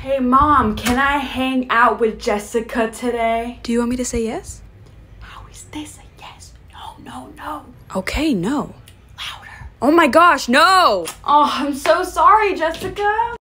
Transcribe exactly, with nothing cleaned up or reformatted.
Hey mom, can I hang out with Jessica today? Do you want me to say yes? How is this a yes? No, no, no. Okay, no. Louder. Oh my gosh, no! Oh, I'm so sorry, Jessica.